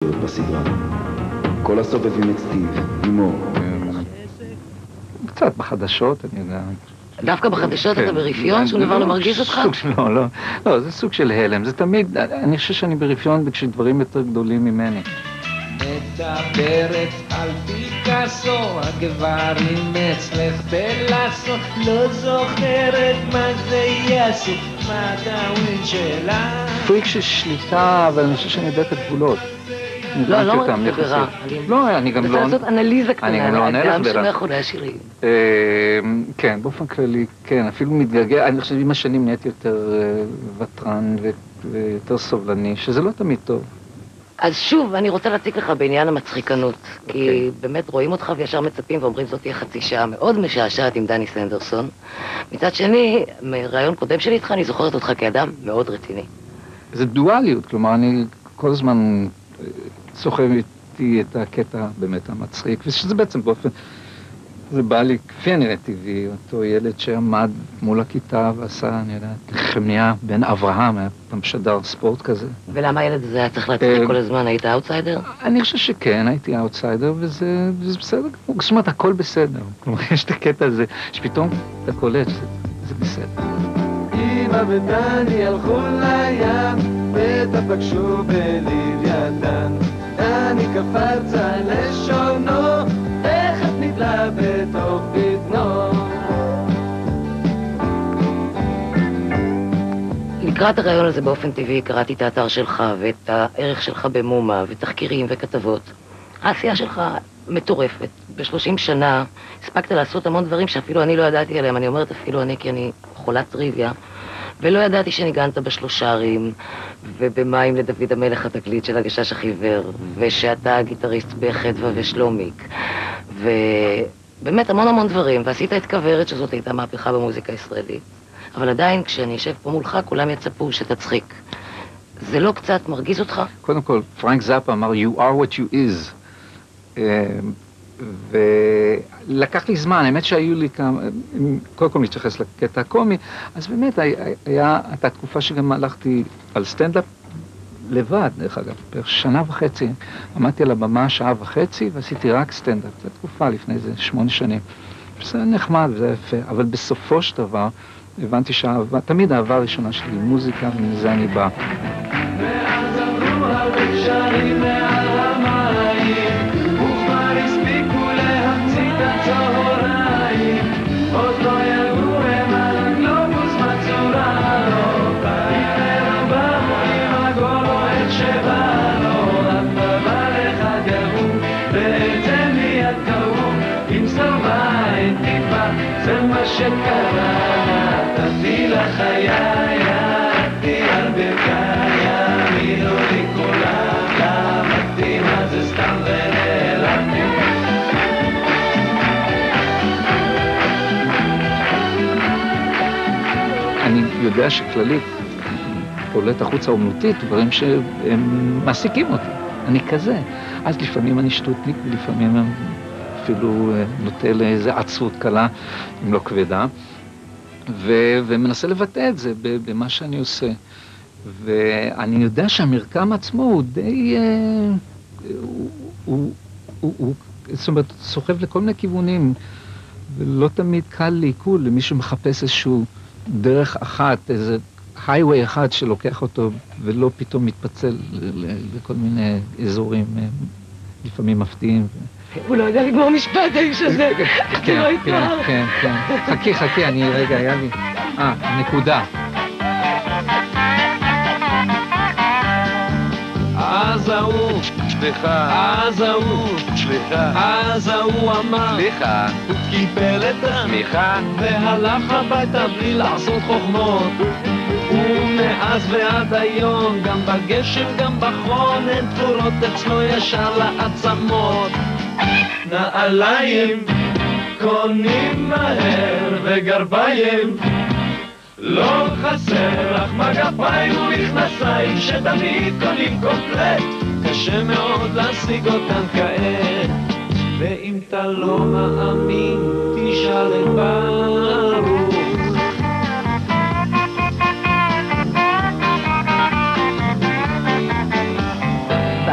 בסדרה. כל הסובבים את סטיב, לימור. קצת בחדשות, אני יודע. דווקא בחדשות אתה ברפיון? שום דבר לא מרגיז אותך? לא, זה סוג של הלם. זה תמיד, אני חושב שאני ברפיון כשדברים יותר גדולים ממני. מדברת על פיקאסו, הגברים אצלך בלאסו, לא זוכרת מה זה יעשו, מה הדאווין שלה. פריק של שליטה, אבל אני חושב שאני יודע את הגבולות. לא מרגיש ברע. לא, אני גם לא... אתה לעשות אנליזה קטנה, אני עונה לך גם של מאחורי השירים. כן, באופן כללי, כן, אפילו מתגעגע, אני חושב עם השנים נהייתי יותר וטרן ויותר סובלני, שזה לא תמיד טוב. אז שוב, אני רוצה להציג לך בעניין המצחיקנות, כי באמת רואים אותך וישר מצפים ואומרים זאת תהיה חצי שעה מאוד משעשעת עם דני סנדרסון. מצד שני, מרעיון קודם שלי איתך, אני זוכרת אותך כאדם מאוד רציני. זה דואליות, כלומר, אני כל הזמן סוחב איתי את הקטע באמת המצחיק, ושזה בעצם באופן, זה בא לי כפי הנראה טבעי, אותו ילד שעמד מול הכיתה ועשה, אני יודעת, חמניה בין אברהם, היה פעם שדר ספורט כזה. ולמה הילד הזה היה צריך להצחיק כל הזמן? היית אאוטסיידר? אני חושב שכן, הייתי אאוטסיידר, וזה בסדר. זאת אומרת, הכל בסדר. כלומר, יש את הקטע הזה, שפתאום אתה קולט, זה בסדר. אמא ודני הלכו לים, ותפגשו בלוויתן. דני קפץ על לשונו, תכף נתלה בתוך בטנו. לקראת הרעיון הזה באופן טבעי קראתי את האתר שלך ואת הערך שלך במומה ותחקירים וכתבות. העשייה שלך מטורפת. ב-30 שנה הספקת לעשות המון דברים שאפילו אני לא ידעתי עליהם. אני אומרת אפילו אני כי אני חולת טריוויה. ולא ידעתי שניגנת בשלושה ערים, ובמים לדוד המלך התקליט של הגשש החיוור, ושאתה גיטריסט בחדווה ושלומיק, ובאמת המון המון דברים, ועשית את כוורת שזאת הייתה מהפכה במוזיקה הישראלית. אבל עדיין כשאני אשב פה מולך כולם יצפו שתצחיק. זה לא קצת מרגיז אותך? קודם כל, פרנק זאפה אמר, you are what you is. ולקח לי זמן, האמת שהיו לי כמה, קודם כל מתייחס לקטע הקומי, אז באמת הייתה תקופה שגם הלכתי על סטנדאפ לבד, דרך אגב, בערך שנה וחצי, עמדתי על הבמה שעה וחצי ועשיתי רק סטנדאפ, זו תקופה לפני איזה 8 שנים. זה נחמד וזה יפה, אבל בסופו של דבר הבנתי תמיד האהבה הראשונה שלי היא מוזיקה, ומזה אני בא. ואז עברו הרבה שרים מעל המים, וכבר הספיקו להמציא את הצהריים, עוד לא ידעו הם על הגלובוס מצורה לו, בערב הבא עם הגול או את שבא לו, דבר אחד יראו, ואת זה מיד קראו, אם סרבה אין טיפה, זה מה שקרה. נתתי לחיי, עדתי על ברכיי, האמינו לי כולם, למדתי מה זה סתם ונעלמתי. אני יודע שכללית פועלת החוץ האומנותית, דברים שהם מעסיקים אותי, אני כזה. אז לפעמים אני שטותניק, ולפעמים אפילו נוטה לאיזו עצבות קלה, אם לא כבדה. ומנסה לבטא את זה במה שאני עושה. ואני יודע שהמרקם עצמו הוא די... הוא זאת אומרת, סוחב לכל מיני כיוונים, ולא תמיד קל לעיכול למי שמחפש איזשהו דרך אחת, איזה הייווי אחד שלוקח אותו, ולא פתאום מתפצל לכל מיני אזורים לפעמים מפתיעים. הוא לא יודע לגמור משפט האיש הזה, זה לא יתמר. כן. חכי, אני רגע, היה לי... נקודה. אז ההוא, סליחה, אז ההוא, סליחה, אז ההוא אמר, סליחה, הוא קיבל את התמיכה, והלך הביתה בלי לעשות חוכמות. ומאז ועד היום, גם בגשם, גם בחון, אין תפורות אצלו ישר לעצמות. נעליים קונים מהר וגרביים לא חסר, אך מגפיים ומכנסיים שתמיד קונים קומפלט, קשה מאוד להשיג אותם כעת. ואם אתה לא מאמין תשאל את ברוך.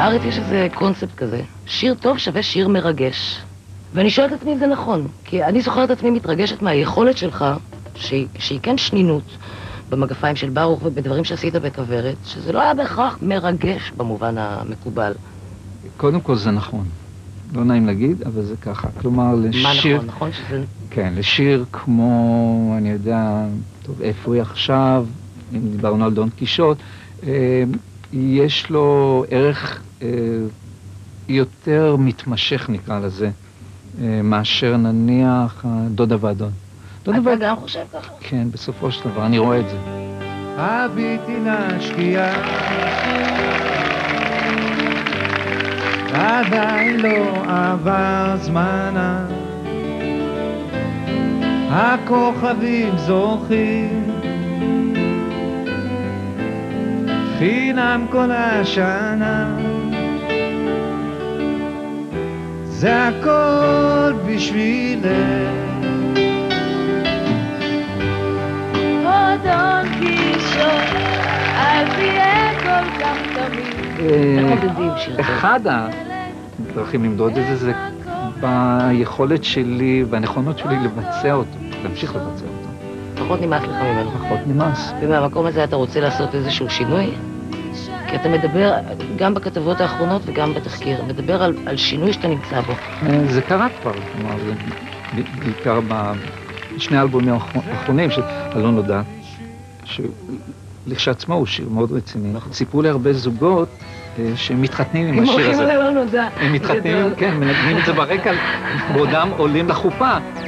בארץ יש איזה קונספט כזה, שיר טוב שווה שיר מרגש. ואני שואלת את עצמי אם זה נכון, כי אני זוכרת את עצמי מתרגשת מהיכולת שלך, שהיא כן שנינות במגפיים של ברוך ובדברים שעשית בכוורת, שזה לא היה בהכרח מרגש במובן המקובל. קודם כל זה נכון. לא נעים להגיד, אבל זה ככה. כלומר, לשיר... מה נכון שזה... כן, לשיר כמו, אני יודע, טוב, איפה הוא עכשיו, אם דיברנו על דון קישוט, יש לו ערך יותר מתמשך, נקרא לזה, מאשר נניח דודה ואדון. אתה גם חושב ככה? כן, בסופו של דבר, אני רואה את זה. הביטי לשקיעה, עדיין לא עבר זמנה, הכוכבים זורחים, חינם כל השנה, זה הכל בשבילך. דון קישוט, אל תהיה כל כך תמיד. אחד הדרכים למדוד את זה ביכולת שלי והנכונות שלי לבצע אותו, להמשיך לבצע אותו. פחות נמאס לך ממנו. פחות נמאס. ומהמקום הזה אתה רוצה לעשות איזשהו שינוי? כי אתה מדבר, גם בכתבות האחרונות וגם בתחקיר, מדבר על שינוי שאתה נמצא בו. זה קרה כבר, כלומר, בעיקר בשני האלבומים האחרונים של הלא נודע, שלכשעצמו הוא שיר מאוד רציני. סיפרו לי הרבה זוגות שמתחתנים עם השיר הזה. הם הולכים ללא נודע. הם מתחתנים, כן, מנגנים את זה ברקע, בעודם עולים לחופה.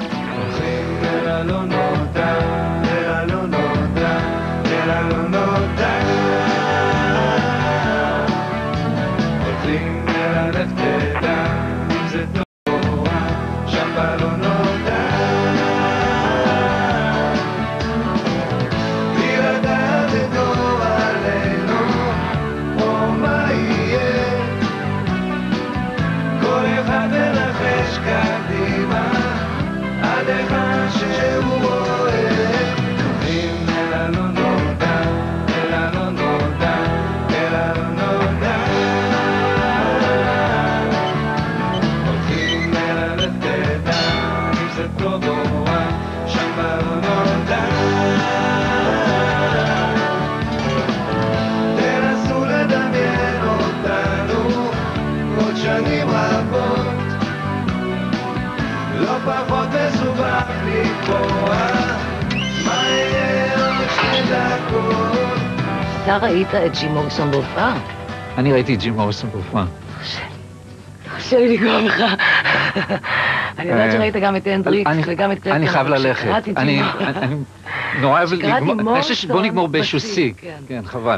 אתה ראית את ג'ים מוריסון בהופעה? אני ראיתי את ג'ים מוריסון בהופעה. קשה לי לגרום לך. אני יודעת שראית גם את הנדריקס וגם את קלפטון. אני חייב ללכת. אני נורא אוהב לגמור. בוא נגמור באיזשהו שיא. כן, חבל.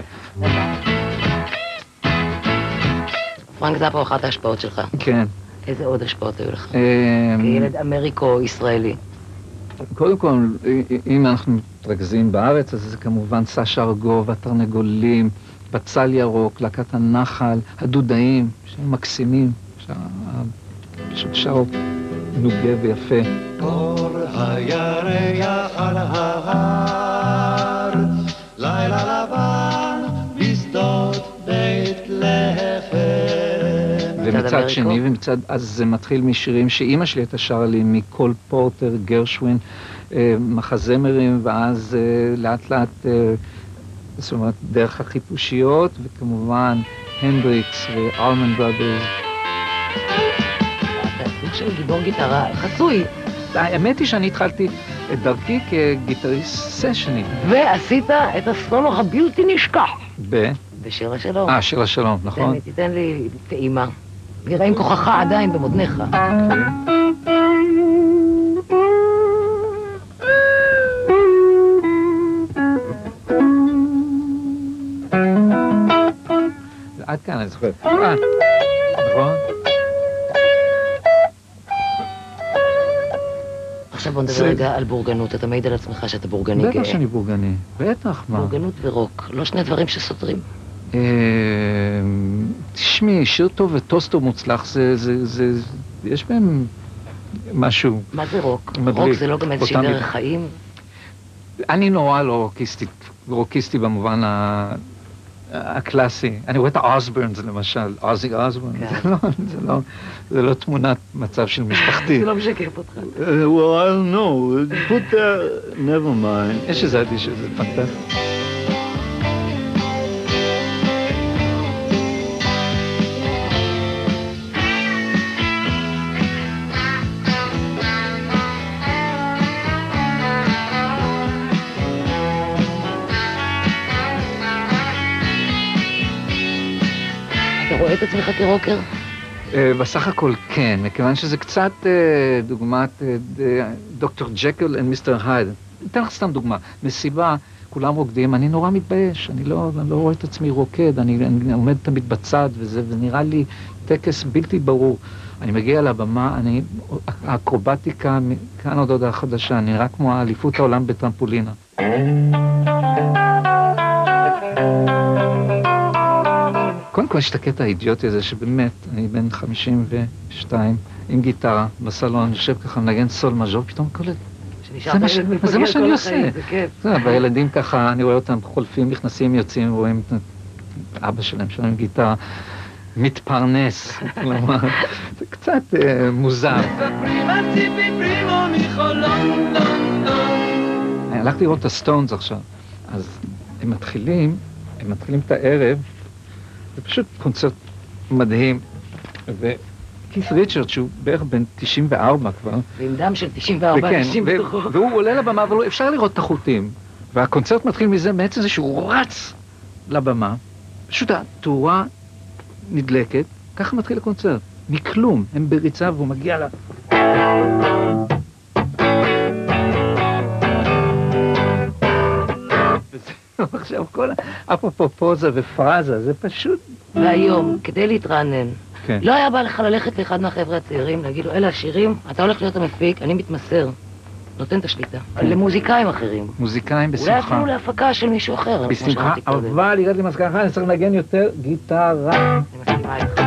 פרנק זאפה הוא אחת ההשפעות שלך. כן. איזה עוד השפעות היו לך? כילד אמריקו-ישראלי. קודם כל, אם אנחנו מתרכזים בארץ, אז זה כמובן סשה ארגוב, התרנגולים, בצל ירוק, להקת הנחל, הדודאים, שהם מקסימים, פשוט שרו נוגה ויפה. אור הירח על ההר, לילה לבן בשדות בית לחם. ומצד שני, אז זה מתחיל משירים שאימא שלי הייתה שרה לי, מקול פורטר, גרשווין, מחזמרים, ואז לאט לאט, זאת אומרת, דרך החיפושיות, וכמובן הנדריקס ואלמן ברודרס. אתה סוג של גיבור גיטרה חסוי. האמת היא שאני התחלתי את דרכי כגיטריסט סשני. ועשית את הסולו הבלתי נשכח. בשיר השלום. שיר השלום, נכון. תיתן לי טעימה. נראה אם כוחך עדיין במותניך. עד כאן, אני זוכר. נכון? עכשיו בוא נדבר רגע על בורגנות. אתה מעיד על עצמך שאתה בורגני גאה. בטח שאני בורגני. בטח, מה? בורגנות ורוק. לא שני דברים שסותרים. תשמעי, שיר טוב וטוסטו מוצלח, יש בהם משהו. מה זה רוק? רוק זה לא גם איזושהי דרך חיים? אני נורא לא רוקיסטי במובן הקלאסי. אני רואה את האוסברנס למשל, אוזי אוסברן, זה לא תמונת מצב של משפחתי. זה לא משקף אותך. Well, I don't know. Put that... Never mind. יש איזה אדיש, זה פנטסטי. אתה רואה את עצמך כרוקר? בסך הכל כן, מכיוון שזה קצת דוגמת דוקטור ג'קל ומיסטר הייד. אתן לך סתם דוגמה, מסיבה, כולם רוקדים, אני נורא מתבייש, אני לא רואה את עצמי רוקד, אני עומד תמיד בצד, וזה נראה לי טקס בלתי ברור. אני מגיע לבמה, האקרובטיקה, כאן עוד הודעה חדשה, אני נראה כמו האליפות העולם בטרמפולינה. קודם כל יש את הקטע האידיוטי הזה שבאמת, אני בן 52 עם גיטרה בסלון, יושב ככה מנגן סול מז'ור, פתאום קולט. זה מה שאני עושה. והילדים ככה, אני רואה אותם חולפים, נכנסים, יוצאים, רואים את אבא שלהם שם עם גיטרה, מתפרנס. זה קצת מוזר. אני הלכתי לראות את הסטונס עכשיו, אז הם מתחילים את הערב, זה פשוט קונצרט מדהים, וכית' ריצ'רד, שהוא בערך בן 94 כבר. ועם דם של 94 אנשים בתוכו. והוא עולה לבמה, אבל אפשר לראות את החוטים. והקונצרט מתחיל מזה, בעצם זה שהוא רץ לבמה, פשוט התאורה נדלקת, ככה מתחיל הקונצרט, מכלום, הם בריצה והוא מגיע לה. עכשיו כל אפרופו פוזה ופרזה, זה פשוט... והיום, כדי להתרענן, לא היה בא לך ללכת לאחד מהחבר'ה הצעירים, להגיד לו, אלה השירים, אתה הולך להיות המפיק, אני מתמסר, נותן את השליטה. למוזיקאים אחרים. מוזיקאים בשמחה. אולי אפילו להפקה של מישהו אחר. בשמחה, אבל הגעתי למסקנה אחת, אני צריך לנגן יותר גיטרה. אני מסכימה איתך.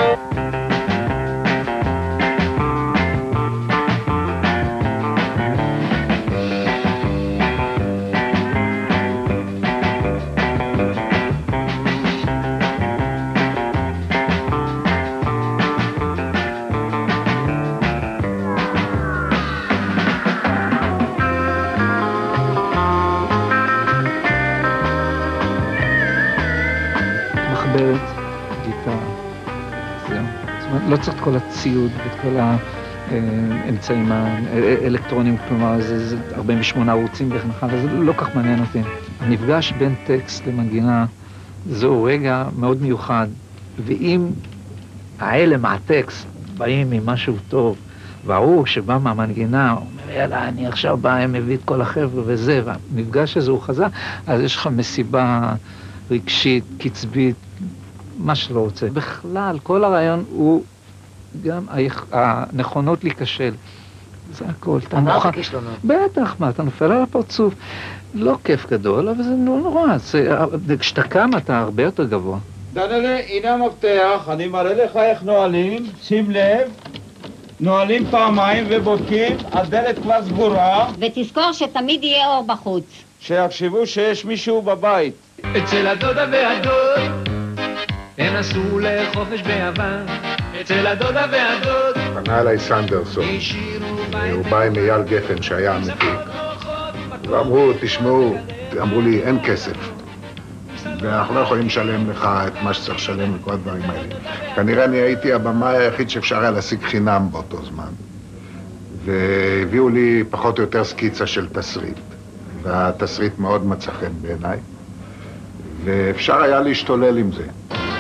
לא צריך את כל הציוד ואת כל האמצעים האלקטרונים, כלומר זה 48 ערוצים וכן הלאה, זה לא כך מעניין אותי. המפגש בין טקסט למנגינה זהו רגע מאוד מיוחד, ואם האלה מהטקסט באים ממשהו טוב, והוא שבא מהמנגינה, הוא אומר יאללה אני עכשיו בא, מביא את כל החבר'ה וזה, והמפגש הזה הוא חזק, אז יש לך מסיבה רגשית, קצבית, מה שלא רוצה. בכלל, כל הרעיון הוא גם הנכונות להיכשל. זה הכל. אמרת כישלונות. בטח, מה, אתה נופל על הפרצוף. לא כיף גדול, אבל זה נורא. כשאתה קם, אתה הרבה יותר גבוה. דנאלה, הנה המפתח, אני מראה לך איך נועלים, שים לב, נועלים פעמיים ובודקים, הדלת כבר סגורה. ותזכור שתמיד יהיה אור בחוץ. שיחשבו שיש מישהו בבית. אצל הדודה והדוד הם נסעו לחופש ביוון, אצל הדודה והדוד פנה אליי סנדרסון, הוא בא עם אייל גפן שהיה המפיק, ואמרו, תשמעו, אמרו לי, אין כסף, ואנחנו לא יכולים לשלם לך את מה שצריך לשלם לכל הדברים האלה. כנראה אני הייתי הבמאי היחיד שאפשר היה להשיג חינם באותו זמן, והביאו לי פחות או יותר סקיצה של תסריט, והתסריט מאוד מצא חן בעיניי, ואפשר היה להשתולל עם זה.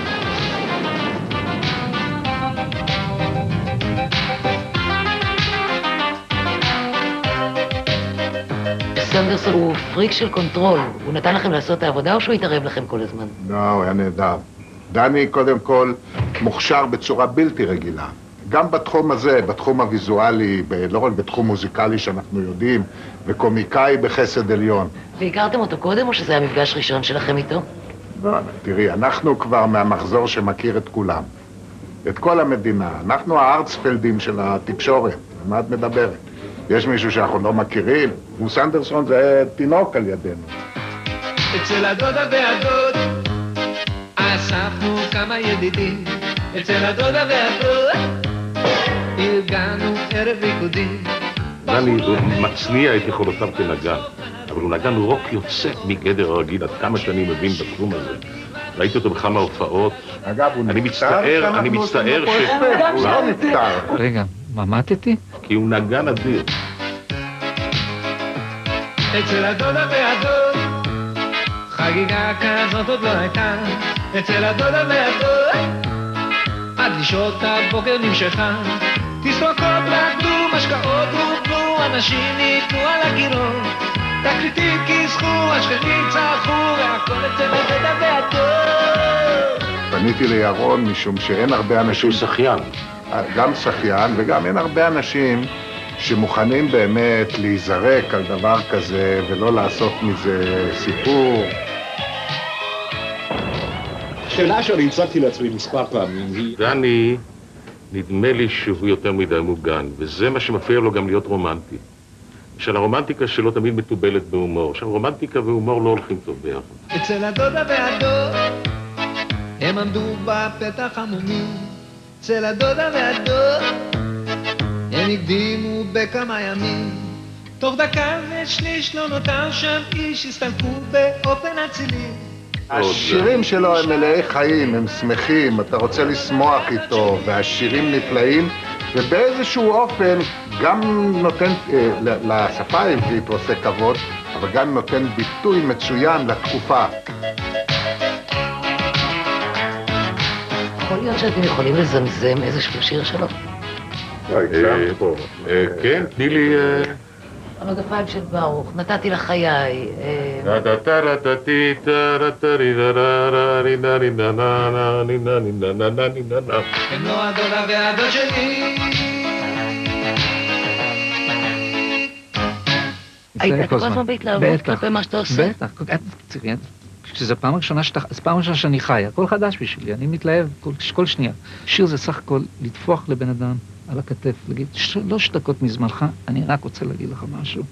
סנדרסון הוא פריק של קונטרול, הוא נתן לכם לעשות את העבודה או שהוא התערב לכם כל הזמן? לא, הוא היה נהדר. דני קודם כל מוכשר בצורה בלתי רגילה. גם בתחום הזה, בתחום הוויזואלי, לא רק בתחום מוזיקלי שאנחנו יודעים, וקומיקאי בחסד עליון. והכרתם אותו קודם או שזה היה מפגש ראשון שלכם איתו? לא, תראי, אנחנו כבר מהמחזור שמכיר את כולם. את כל המדינה. אנחנו הארצפלדים של התקשורת. על מה את מדברת? יש מישהו שאנחנו לא מכירים? וסנדרסון זה תינוק על ידינו. אצל הדודה והדוד אספנו כמה ידידים אצל הדודה והדוד, ארגנו ערב ריקודים. דני מצניע את יכולותיו כנגן, אבל הוא נגן רוק יוצא מגדר הרגיל, עד כמה שאני מבין בתחום הזה. ראיתי אותו בכמה הופעות. אגב, הוא מצטער, אני מצטער הוא לא נפטר. רגע, ממתתי? כי הוא נגן אדיר. אצל הדודה והדוד, חגיגה כזאת עוד לא הייתה. אצל הדודה והדוד, עד לשעות הבוקר נמשכה. תסרוקות רקדו, משקאות רוקדו, אנשים ניתנו על הקירות, תקליטים כיסחו, השכנים צרחו, והכל אצל הדודה והדוד. פניתי לירון משום שאין הרבה אנשים... שהוא שחיין. גם שחיין, וגם אין הרבה אנשים שמוכנים באמת להיזרק על דבר כזה ולא לעשות מזה סיפור. שאלה שאני הצגתי לעצמי מספר פעמים היא... דני, נדמה לי שהוא יותר מדי מוגן, וזה מה שמפריע לו גם להיות רומנטי. של הרומנטיקה שלו תמיד מטובלת בהומור. עכשיו, רומנטיקה והומור לא הולכים טוב ביחד. אצל הדודה והדוד, הם עמדו בפתח המומים. אצל הדודה והדוד, הם הקדימו בכמה ימים. תוך דקה ושליש לא נותר שם איש, הסתלקו באופן אצילי. השירים שלו הם מלאי חיים, הם שמחים, אתה רוצה לשמוח איתו, והשירים נפלאים, ובאיזשהו אופן גם נותן, לשפה העברית עושה כבוד, אבל גם נותן ביטוי מצוין לתקופה. יכול להיות שאתם יכולים לזמזם איזשהו שיר שלו? כן, תני לי... המגפיים של ברוך, נתתי לחיי. הם לא הדודה והדוד שלי. היית כל הזמן בהתלהבות כלפי מה שאתה עושה? בטח, תראי, כשזו פעם ראשונה שאני חי, הכל חדש בשבילי, אני מתלהב כל שנייה. שיר זה סך הכל לטפוח לבן אדם על הכתף, להגיד, 3 דקות מזמנך, אני רק רוצה להגיד לך משהו.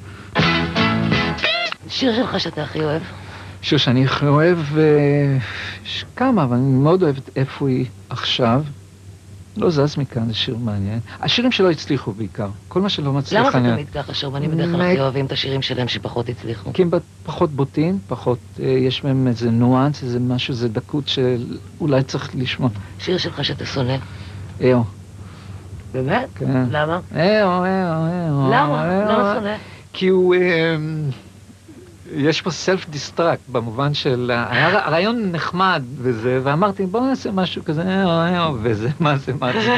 שיר שלך שאתה הכי אוהב? שיר שאני הכי אוהב, יש כמה, אבל אני מאוד אוהבת איפה היא עכשיו. לא זז מכאן, זה שיר מעניין. השירים שלא הצליחו בעיקר, כל מה שלא מצליח... למה זה תמיד ככה, שרבנים בדרך כלל הכי אוהבים את השירים שלהם שפחות הצליחו? כי הם פחות בוטים, פחות, יש בהם איזה ניואנס, איזה משהו, איזה דקות שאולי צריך לשמוע. שיר שלך שאתה שונא? אהו. באמת? כן. למה? אהו. למה? למה שונא? כי הוא... יש פה סלף דיסטרקט, במובן של... הרעיון נחמד וזה, ואמרתי, בואו נעשה משהו כזה, וזה מה זה מעצבן.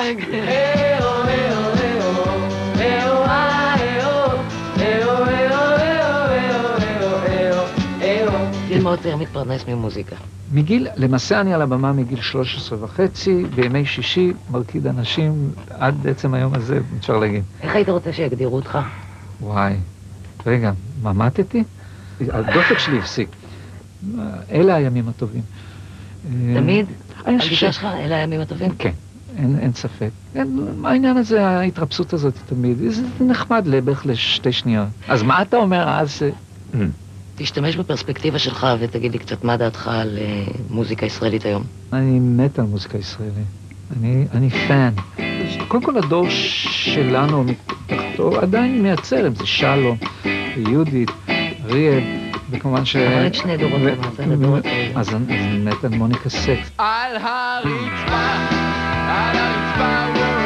גיל מאוד צעיר מתפרנס ממוזיקה. למעשה אני על הבמה מגיל 13.5, בימי שישי מרקיד אנשים, עד עצם היום הזה, אפשר להגיד. איך היית רוצה שיגדירו אותך? וואי, רגע, ממתתי? הדופק שלי הפסיק. אלה הימים הטובים. תמיד? הגישה שלך, אלה הימים הטובים? כן, אין ספק. העניין הזה, ההתרפסות הזאת תמיד, זה נחמד לבערך ל2 שניות. אז מה אתה אומר אז? תשתמש בפרספקטיבה שלך ותגיד לי קצת מה דעתך על מוזיקה ישראלית היום. אני מת על מוזיקה ישראלית. אני פן. קודם כל הדור שלנו מתחתו עדיין מייצר, אם זה שלום, יהודית, אריאל, וכמובן ש... אבל את 2 דורות למעשה, לדור הצעיר. אז אני מת על מוניקה סקס. על הרצפה, על הרצפה,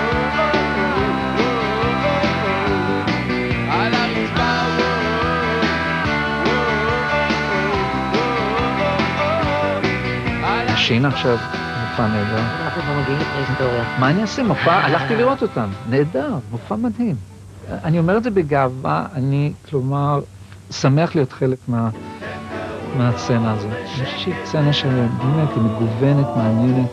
על הרצפה, השינה עכשיו, מופע נהדר. אנחנו כבר מגיעים לפרה-היסטוריה. מה אני אעשה? מופע, הלכתי לראות אותם. נהדר, מופע מדהים. אני אומר את זה בגאווה, אני, כלומר, שמח להיות חלק מהסצנה הזאת. אני חושב שהיא סצנה שבאמת היא מגוונת, מעניינת.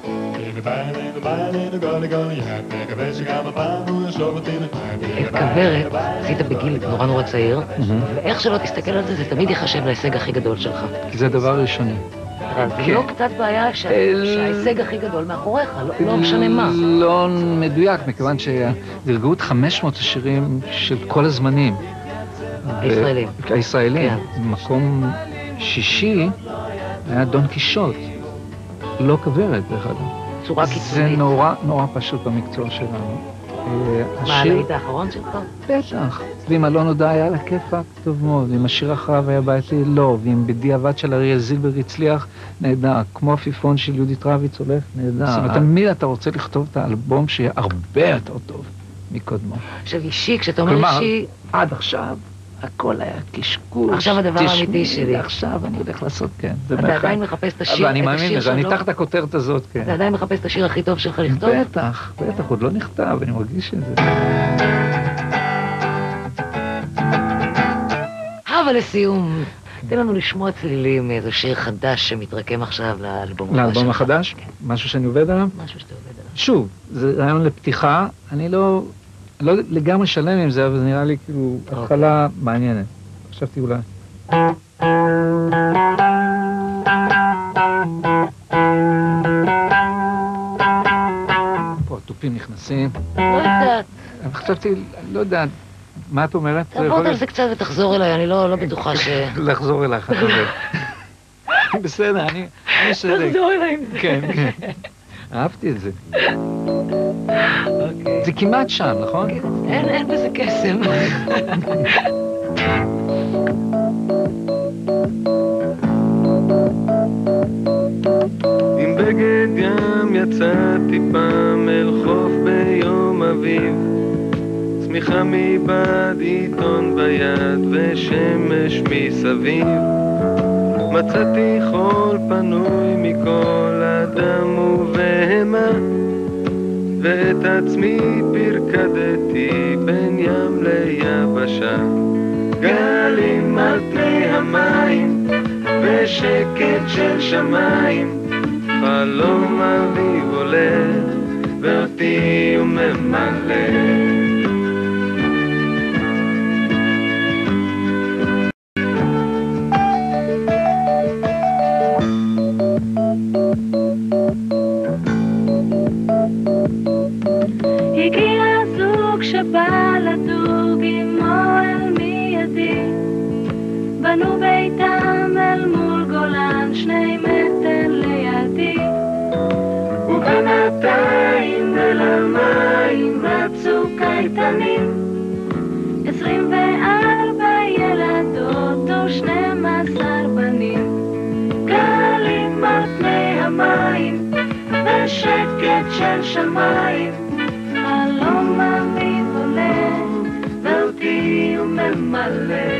את כוורת עשית בגיל נורא צעיר, ואיך שלא תסתכל על זה, זה תמיד יחשב להישג הכי גדול שלך. כי זה הדבר הראשוני. זה לא קצת בעיה שההישג הכי גדול מאחוריך, לא משנה מה. לא מדויק, מכיוון שדרגו את 500 השירים של כל הזמנים. הישראלים. הישראלים. מקום 6 היה דון קישוט. לא כוורת, דרך אגב. צורה קיצונית. זה נורא פשוט במקצוע שלנו. מה, הלהיט האחרון שלך? בטח. ואם אלון הודעה היה לה כיפה, טוב מאוד. ואם השיר אחריו היה בעייתי, לא. ואם בדיעבד של אריאל זילבר הצליח, נהדר. כמו עפיפון של יהודית רביץ הולך, נהדר. זאת אומרת, תמיד אתה רוצה לכתוב את האלבום שיהיה הרבה יותר טוב מקודמו. עכשיו אישי, כשאתה אומר אישי... כלומר, עד עכשיו, הכל היה קשקוש. עכשיו הדבר האמיתי שלי. עכשיו אני הולך לעשות, כן. אתה עדיין מחפש את השיר, ואני מאמין לזה, אני תחת הכותרת הזאת, כן. אתה עדיין מחפש את השיר הכי טוב שלך לכתוב? בטח, עוד לא נכתב, אני מרגיש את זה. אבל לסיום, תן לנו לשמוע צלילים מאיזה שיר חדש שמתרקם עכשיו לאלבום החדש. לאלבום החדש? משהו שאני עובד עליו? משהו שאתה עובד עליו. שוב, זה רעיון לפתיחה, אני לא לגמרי שלם עם זה, אבל זה נראה לי כאילו התחלה מעניינת. חשבתי אולי. פה התופים נכנסים. לא יודעת. חשבתי, לא יודעת. מה את אומרת? תעבוד על זה קצת ותחזור אליי, אני לא בטוחה ש... לחזור אלייך, אתה אומר. בסדר, אני אשדק. תחזור אליי. כן. אהבתי את זה. זה כמעט שם, נכון? אין בזה קסם. עם בגד ים יצאתי פעם אל חוף ביום אביב, צמיחה מבעד, עיתון ביד ושמש מסביב. מצאתי חול פנוי מכל אדם ובהמה, ואת עצמי פרקדתי בין ים ליבשה. גלים על פני המים ושקט של שמיים, חלום אביב עולה ואותי הוא ממלא. הגיע זוג שבא לדוג עמו אל מיידי, בנו ביתם אל מול גולן 2 מטר לידי, ובינתיים אל המים רצו קייטנים, 24 ילדות ו12 בנים. גלים על פני המים ושקט של שמיים, חלום אביב עולה ואותי הוא ממלא.